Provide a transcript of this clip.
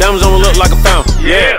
Diamonds on me look like a fountain. Yeah.